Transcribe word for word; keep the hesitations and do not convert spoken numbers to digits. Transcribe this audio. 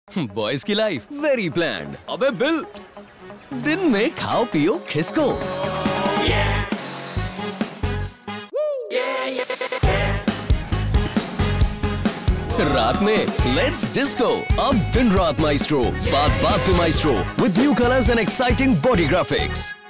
Boys की life very planned. अबे बिल, दिन में खाओ पियो खिसको, रात में लेट्स डिस्को। अब दिन रात माइस्ट्रो, बात बात पे maestro with new colors and exciting body graphics.